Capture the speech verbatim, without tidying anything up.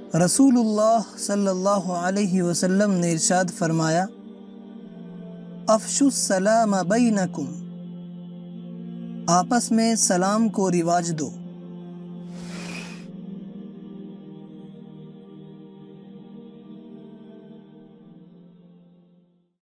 रसूलुल्लाह सल्लल्लाहु अलैहि वसल्लम ने इरशाद फरमाया, अफ़शुस सलाम बैनकुम, आपस में सलाम को रिवाज दो।